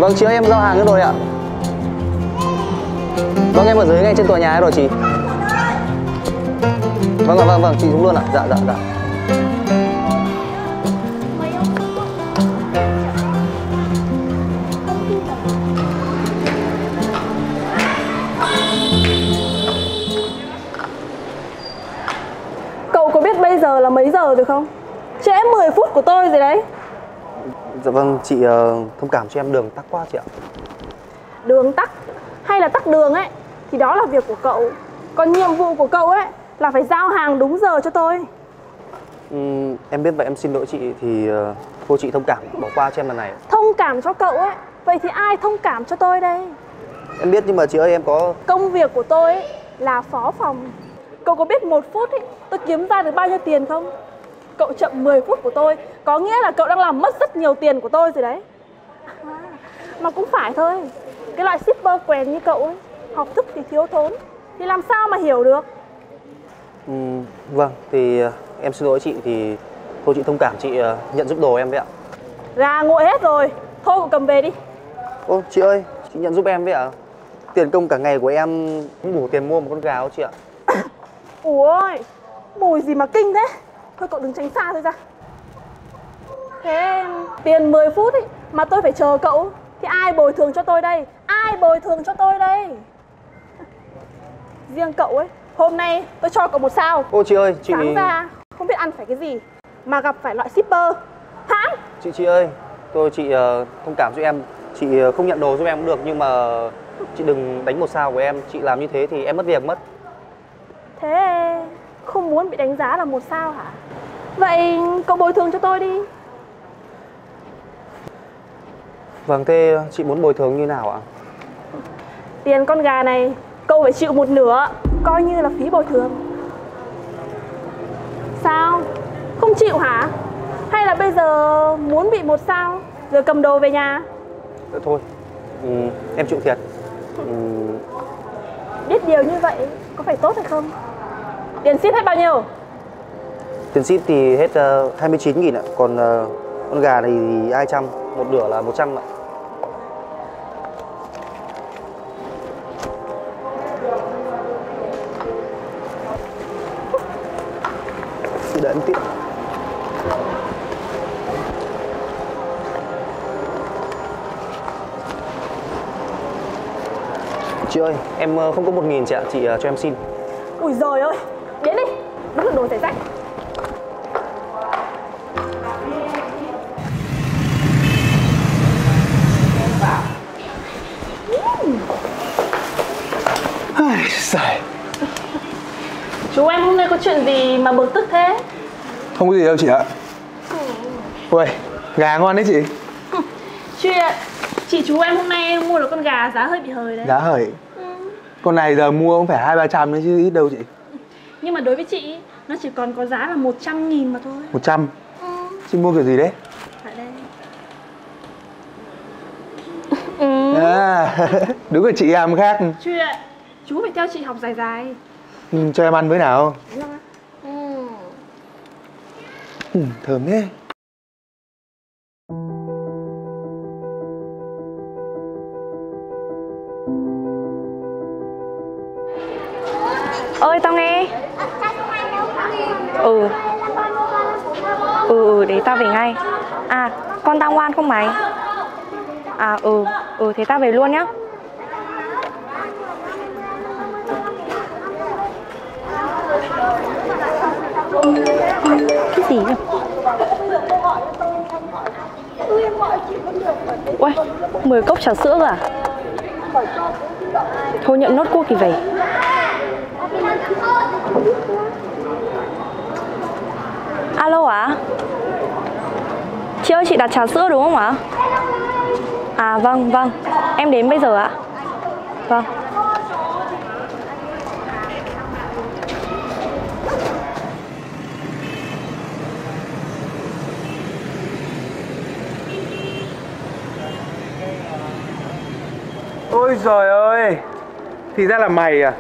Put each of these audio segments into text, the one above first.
Vâng chị ơi, em giao hàng nữa rồi ạ. Vâng em ở dưới ngay trên tòa nhà rồi chị. Vâng ạ, vâng chị xuống luôn ạ. Dạ. Cậu có biết bây giờ là mấy giờ rồi không? Trễ 10 phút của tôi rồi đấy. Dạ vâng chị thông cảm cho em, đường tắc quá chị ạ. Đường tắc hay là tắc đường ấy thì đó là việc của cậu. Còn nhiệm vụ của cậu ấy là phải giao hàng đúng giờ cho tôi. Em biết vậy, em xin lỗi chị. Thì cô chị thông cảm bỏ qua cho em lần này. Thông cảm cho cậu ấy? Vậy thì ai thông cảm cho tôi đây? Em biết nhưng mà chị ơi em có... Công việc của tôi ấy là phó phòng. Cậu có biết 1 phút ấy tôi kiếm ra được bao nhiêu tiền không? Cậu chậm 10 phút của tôi có nghĩa là cậu đang làm mất rất nhiều tiền của tôi rồi đấy. Mà cũng phải thôi. Cái loại shipper quèn như cậu ấy, học thức thì thiếu thốn, thì làm sao mà hiểu được. Vâng thì em xin lỗi chị. Thì cô chị thông cảm, chị nhận giúp đồ em vậy ạ. Gà nguội hết rồi, thôi cậu cầm về đi. Ô chị ơi, chị nhận giúp em vậy ạ. Tiền công cả ngày của em không đủ tiền mua một con gà đâu chị ạ. Ủa, mùi gì mà kinh thế. Thôi cậu đừng tránh xa tôi ra. Thế tiền 10 phút ấy mà tôi phải chờ cậu thì ai bồi thường cho tôi đây? Ai bồi thường cho tôi đây? Riêng cậu ấy, hôm nay tôi cho cậu 1 sao. Ô chị ơi, chị... Sáng ra không biết ăn phải cái gì mà gặp phải loại shipper hãng. Chị ơi, chị thông cảm cho em. Chị không nhận đồ giúp em cũng được, nhưng mà chị đừng đánh 1 sao của em. Chị làm như thế thì em mất việc mất. Thế không muốn bị đánh giá là 1 sao hả? Vậy cậu bồi thường cho tôi đi. Vâng, thế chị muốn bồi thường như nào ạ? Tiền con gà này cậu phải chịu 1/2, coi như là phí bồi thường. Sao? Không chịu hả? Hay là bây giờ muốn bị 1 sao rồi cầm đồ về nhà? Thôi, em chịu thiệt. Biết điều như vậy có phải tốt hay không? Tiền ship hết bao nhiêu? Tiền ship thì hết 29.000 ạ. Còn con gà này thì 200, 1/2 là 100 ạ. Chị đợi em tiếp. Chị ơi, em không có 1.000 chị ạ, chị cho em xin. Ui giời ơi, đến đi, đúng là đồ rẻ rách. Ai, Chú em hôm nay có chuyện gì mà bực tức thế? Không có gì đâu chị ạ. Ui, gà ngon đấy chị. Chuyện chị chú em hôm nay mua được con gà giá hơi bị hời đấy. Giá hời. Con này giờ mua cũng phải 200-300 đấy chứ ít đâu chị. Nhưng mà đối với chị nó chỉ còn có giá là 100.000 mà thôi. 100? Chị mua kiểu gì đấy? Tại đây. À, đúng là chị em khác. Chuyện chú phải theo chị học dài dài. Cho em ăn với nào. Thơm thế. Ơi tao nghe. Để tao về ngay. À con tao ngoan không mày? À thế tao về luôn nhá. Cái gì nhỉ? Ui, 10 cốc trà sữa à? Thôi nhận nốt cua kỳ về. Alo ạ? Chị ơi, chị đặt trà sữa đúng không ạ? À vâng, em đến bây giờ ạ. Vâng. Ôi giời ơi, thì ra là mày à?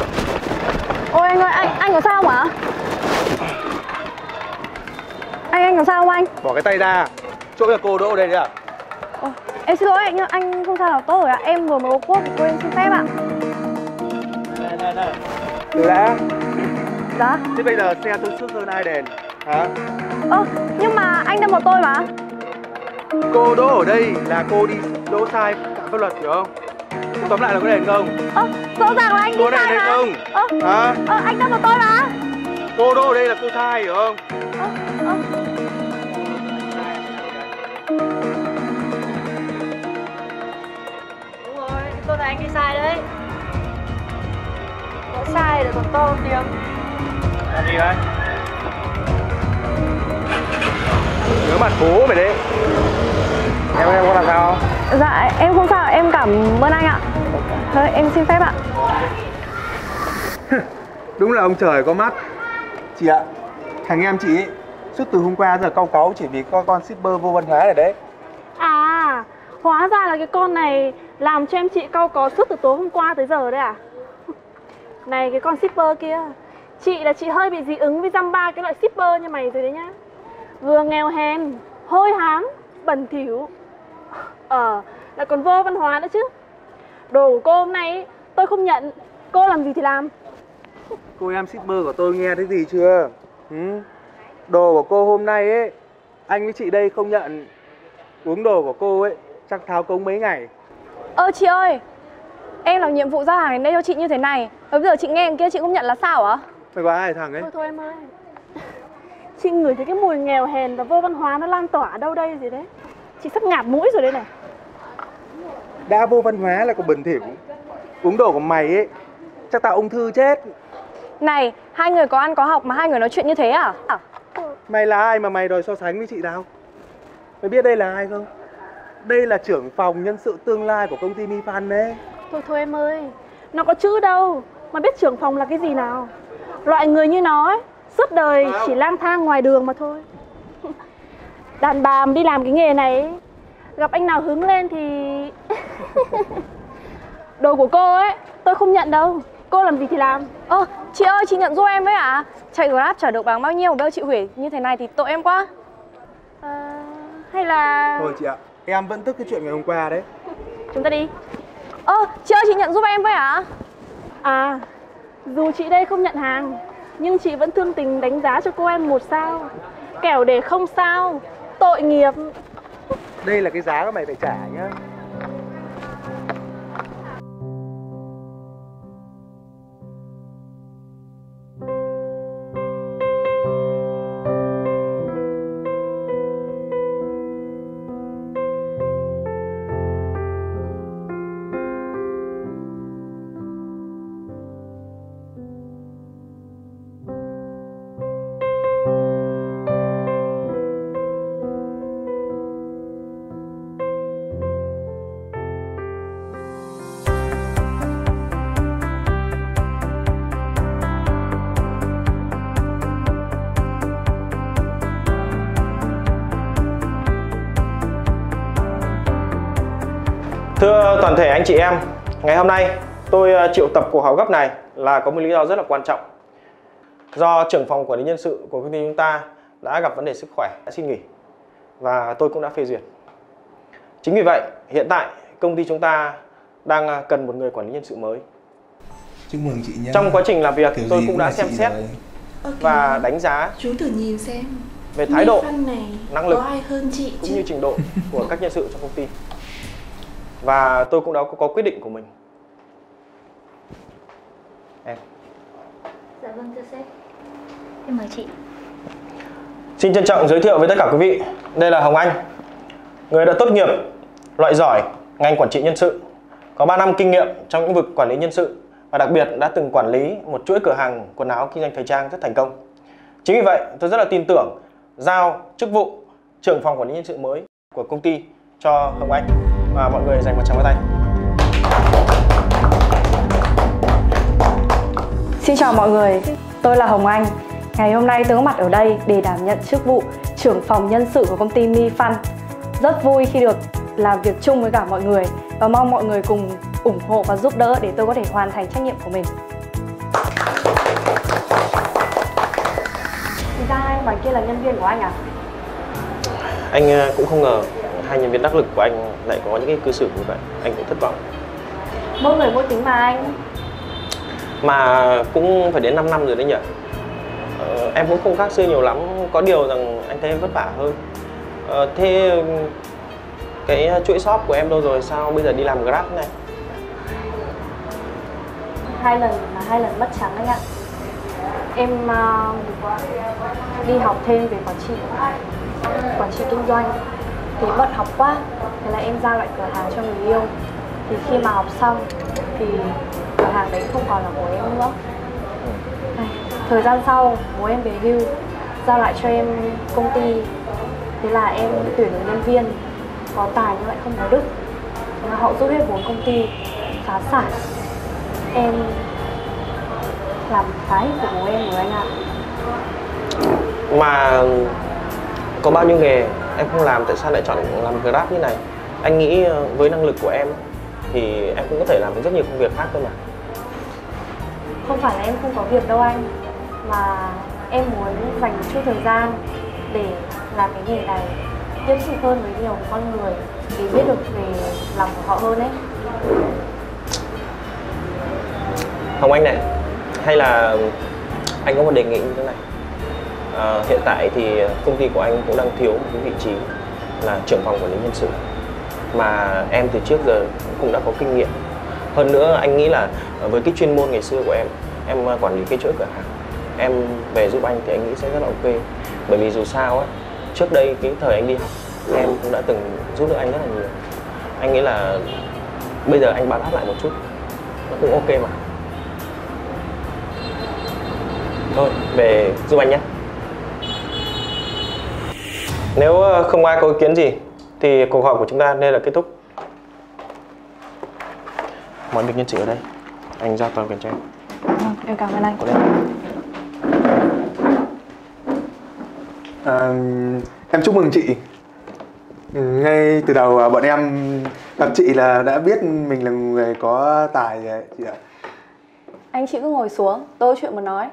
Ôi anh ơi, anh có sao không ạ? Anh Anh làm sao không anh? Bỏ cái tay ra. Chỗ nhà cô đỗ ở đây đấy à? Em xin lỗi anh nhưng anh không sao nào tốt rồi ạ. Em vừa mới có quốc cô em xin phép ạ. Này. Từ đã. Dạ. Thế bây giờ xe tôi trước hơn ai đèn? Hả? Nhưng mà anh đâm vào tôi mà. Cô đỗ ở đây là cô đi đỗ sai phạm pháp luật hiểu không? Tóm lại là có đèn không? Rõ ràng là anh đi Có đèn sai hay mà. không? Hả? Anh đâm vào tôi mà. Cô đỗ ở đây là cô sai hiểu không? Đúng rồi, tôi là anh đi sai đấy. Có sai rồi còn to tiếng. Làm gì đấy? Nhớ mặt bố mày đấy. Em có làm sao không? Dạ em không sao, em cảm ơn anh ạ. Thôi em xin phép ạ. Đúng là ông trời có mắt. Chị ạ, thằng em chị ấy, suốt từ hôm qua giờ cau cáu chỉ vì con shipper vô văn hóa này đấy. À, hóa ra là cái con này làm cho em chị cau có suốt từ tối hôm qua tới giờ đấy à? Này cái con shipper kia, chị là chị hơi bị dị ứng với dăm ba cái loại shipper như mày rồi đấy nhá. Vừa nghèo hèn, hôi hám, bẩn thỉu, lại còn vô văn hóa nữa chứ. Đồ của cô hôm nay ấy, tôi không nhận. Cô làm gì thì làm. Cô em shipper của tôi nghe thấy gì chưa? Đồ của cô hôm nay ấy, anh với chị đây không nhận. Uống đồ của cô ấy, chắc tháo công mấy ngày. Chị ơi, em làm nhiệm vụ giao hàng đến đây cho chị như thế này. Bây giờ chị nghe kia chị không nhận là sao ạ? Mày có ai thằng ấy? Thôi em ơi, chị ngửi thấy cái mùi nghèo hèn và vô văn hóa nó lan tỏa ở đâu đây gì đấy. Chị sắp ngạt mũi rồi đây này. Đã vô văn hóa là còn bẩn thỉu. Uống đồ của mày ấy, chắc tao ung thư chết. Này, hai người có ăn có học mà hai người nói chuyện như thế à? Mày là ai mà mày đòi so sánh với chị tao? Mày biết đây là ai không? Đây là trưởng phòng nhân sự tương lai của công ty Mi Fan đấy. Thôi em ơi, nó có chữ đâu mà biết trưởng phòng là cái gì nào. Loại người như nó ấy, suốt đời chỉ lang thang ngoài đường mà thôi. Đàn bà mà đi làm cái nghề này ấy, gặp anh nào hứng lên thì đồ của cô ấy tôi không nhận đâu. Cô làm gì thì làm. Chị ơi, chị nhận giúp em với ạ. Chạy Grab chở được bằng bao nhiêu mà bây giờ chị hủy như thế này thì tội em quá. Hay là... Thôi chị ạ, em vẫn tức cái chuyện ngày hôm qua đấy. Chúng ta đi. Chị ơi, chị nhận giúp em với ạ. À, dù chị đây không nhận hàng nhưng chị vẫn thương tình đánh giá cho cô em 1 sao. Kẻo để không sao, tội nghiệp. Đây là cái giá của mày phải trả nhá. Thưa toàn thể anh chị em, ngày hôm nay tôi triệu tập cuộc họp gấp này là có một lý do rất là quan trọng. Do trưởng phòng quản lý nhân sự của công ty chúng ta đã gặp vấn đề sức khỏe, đã xin nghỉ và tôi cũng đã phê duyệt. Chính vì vậy, hiện tại công ty chúng ta đang cần một người quản lý nhân sự mới. Chúc mừng chị nhé. Trong quá trình làm việc tôi cũng đã xem xét và đánh giá chú thử nhìn xem về thái độ, này năng lực có ai hơn chị cũng như trình độ của các nhân sự trong công ty. Và tôi cũng đã có quyết định của mình. Em. Dạ vâng thưa sếp. Em mời chị. Xin trân trọng giới thiệu với tất cả quý vị, đây là Hồng Anh, người đã tốt nghiệp loại giỏi ngành quản trị nhân sự, có 3 năm kinh nghiệm trong lĩnh vực quản lý nhân sự và đặc biệt đã từng quản lý một chuỗi cửa hàng quần áo kinh doanh thời trang rất thành công. Chính vì vậy, tôi rất là tin tưởng giao chức vụ trưởng phòng quản lý nhân sự mới của công ty cho Hồng Anh, và mọi người dành một tràng pháo tay. Xin chào mọi người, tôi là Hồng Anh. Ngày hôm nay tôi có mặt ở đây để đảm nhận chức vụ trưởng phòng nhân sự của công ty Mi Fan. Rất vui khi được làm việc chung với cả mọi người và mong mọi người cùng ủng hộ và giúp đỡ để tôi có thể hoàn thành trách nhiệm của mình. Thì ra anh bằng kia là nhân viên của anh à? Anh cũng không ngờ hai nhân viên đắc lực của anh lại có những cái cư xử như vậy. Anh cũng thất vọng. Mỗi người mỗi tính mà anh. Mà cũng phải đến 5 năm rồi đấy nhỉ. Em cũng không khác xưa nhiều lắm. Có điều rằng anh thấy em vất vả hơn. Thế cái chuỗi shop của em đâu rồi? Sao bây giờ đi làm Grab thế này? 2 lần là 2 lần mất trắng anh ạ. Em đi học thêm về quản trị kinh doanh thì bận học quá, thế là em giao lại cửa hàng cho người yêu. Thì khi mà học xong thì cửa hàng đấy không còn là của em nữa. Thời gian sau bố em về hưu, giao lại cho em công ty. Thế là em tuyển được nhân viên có tài nhưng lại không có đức. Thế là họ rút hết vốn công ty, phá sản. Em làm phá hết của bố em rồi anh ạ. Mà có bao nhiêu nghề em không làm, tại sao lại chọn làm Grab như này? Anh nghĩ với năng lực của em thì em cũng có thể làm được rất nhiều công việc khác cơ mà. Không phải là em không có việc đâu anh, mà em muốn dành một chút thời gian để làm cái nghề này, tiếp xúc hơn với nhiều con người để biết được về lòng của họ hơn ấy. Hồng Anh này, hay là anh có một đề nghị như thế này. Hiện tại thì công ty của anh cũng đang thiếu một cái vị trí là trưởng phòng quản lý nhân sự, mà em từ trước giờ cũng đã có kinh nghiệm. Hơn nữa anh nghĩ là với cái chuyên môn ngày xưa của em quản lý cái chuỗi cửa hàng, em về giúp anh thì anh nghĩ sẽ rất là ok. Bởi vì dù sao á, trước đây cái thời anh đi học em cũng đã từng giúp được anh rất là nhiều. Anh nghĩ là bây giờ anh báo đáp lại một chút nó cũng ok mà. Thôi về giúp anh nhé. Nếu không ai có ý kiến gì thì cuộc họp của chúng ta nên là kết thúc. Mọi việc nhân sự ở đây, anh giao toàn quyền cho em. Em cảm ơn anh. Em chúc mừng chị. Ngay từ đầu bọn em gặp chị là đã biết mình là người có tài rồi chị ạ. Anh chị cứ ngồi xuống, tôi có chuyện muốn nói.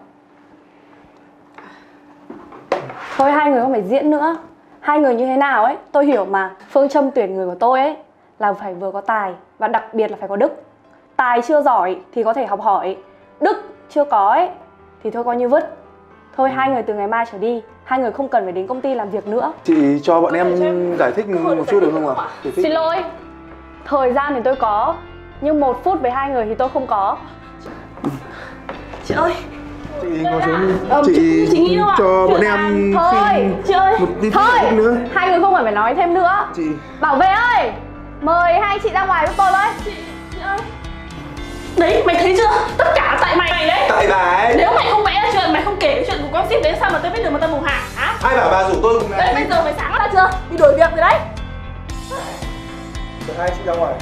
Thôi hai người không phải diễn nữa. Hai người như thế nào ấy, tôi hiểu mà. Phương châm tuyển người của tôi ấy là phải vừa có tài và đặc biệt là phải có đức. Tài chưa giỏi thì có thể học hỏi, đức chưa có ấy thì thôi coi như vứt. Thôi hai người từ ngày mai trở đi, hai người không cần phải đến công ty làm việc nữa. Chị cho bọn em giải thích một chút được không ạ? Xin lỗi, thời gian thì tôi có, nhưng 1 phút với hai người thì tôi không có. Chị ơi, Chị ngồi xuống, chị cho bọn em Thôi, chị ơi, một tí thôi, giải thích nữa. hai người không phải nói thêm nữa. Chị Bảo vệ ơi, mời hai chị ra ngoài giúp tôi với. chị ơi. Đấy, mày thấy chưa? Tất cả tại mày đấy. tại bà ấy. Nếu mày không vẽ ra chuyện, mày không kể cái chuyện của con ship đấy, sao mà tôi biết được mà tao mù hả? Hả? Ai bảo bà rủ tôi cùng Đấy, bây giờ mày sáng ra chưa? Đi đổi việc rồi đấy. Được, hai chị ra ngoài.